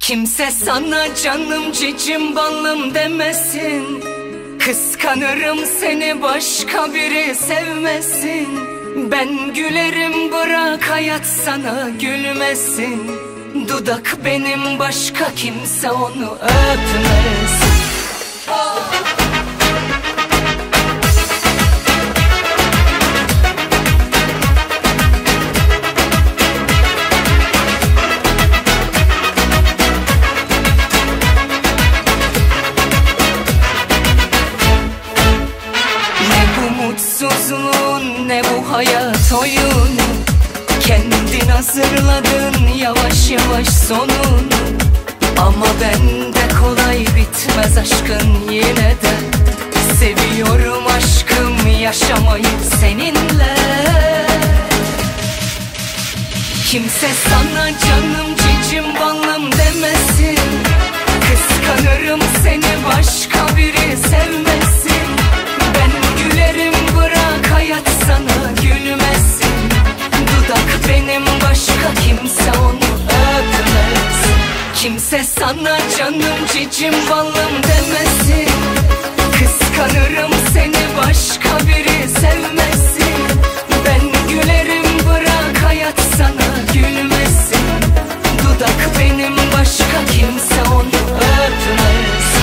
Kimse sana canım cicim balım demesin. Kıskanırım seni başka biri sevmesin. Ben gülerim bırak hayat sana gülmesin. Dudak benim başka kimse onu öpmesin. Mutsuzluğun ne bu hayat oyunu, kendin hazırladın yavaş yavaş sonunu. Ama bende kolay bitmez aşkın yine de. Seviyorum aşkım yaşamayı seninle. Kimse sana canım cicim balım demesin. Kıskanırım seni başka biri sevmesin. Ben gülerim bırak hayat sana gülmesin. Dudak benim başka kimse onu öpmesin. Kimse sana canım cicim balım demesin. Kıskanırım seni başka biri sevmesin. Ben gülerim bırak hayat sana gülmesin. Dudak benim başka kimse onu öpmesin.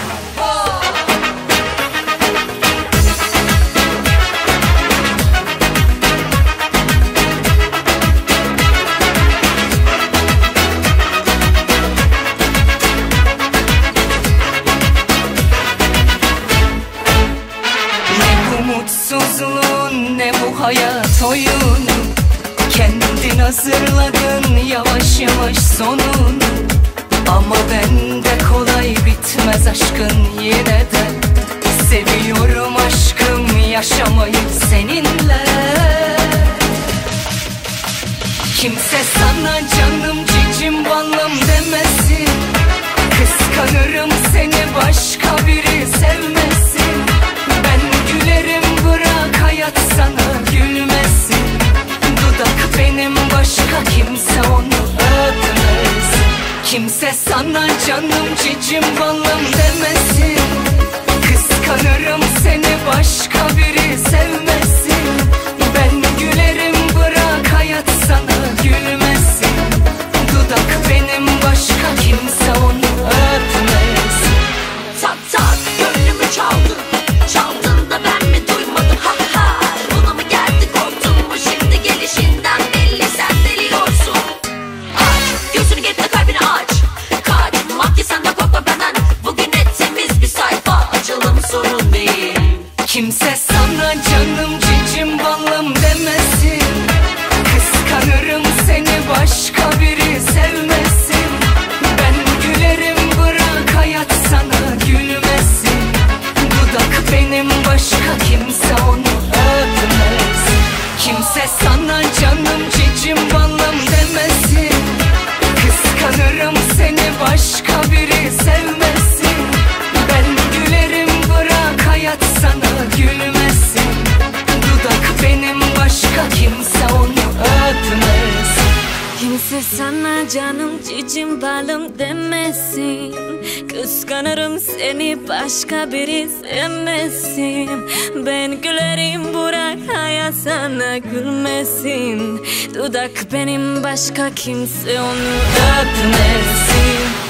Mutsuzluğun ne bu hayat oyunu, kendin hazırladın yavaş yavaş sonunu. Ama bende kolay bitmez aşkın yine de. Seviyorum aşkım yaşamayı seninle. Kimse sana canım cicim balım demesin. Kıskanırım seni başka biri sevmesin. Ben gülerim bırak hayat sana gülmesin. Dudak benim başka kimse onu öpmesin. Kimse sana canım cicim balım demesin. Kıskanırım seni başka biri sevmesin. Ben gülerim bırak hayat sana gülmesin. Dudak benim başka kimse onu öpmesin. Tak tak gönlümü çaldın. Çaldın da ben mi duymadım ha ha. Buna mı geldi korktun mu şimdi gelişinden belli sen deliyorsun. Aç gözünü git de kalbini aç. Kaçmak ki sen de korkma benden. Bugün et temiz bir sayfa açalım sorun değil. Kimse sana canım cicim balım demesin. Kıskanırım seni başka biri sevmesin. Ben gülerim bırak hayat sana gülmesin. Dudak benim başka kimse onu öpmesin. Kimse sana canım cicim balım demesin. Kıskanırım seni başka biri sevmesin. Ben gülerim bırak hayat sana gülmesin. Dudak benim başka kimse onu öpmesin. Kimse sana canım cicim balım demesin. Kıskanırım seni başka biri sevmesin. Ben gülerim bırak hayat sana gülmesin. Dudak benim başka kimse onu öpmesin.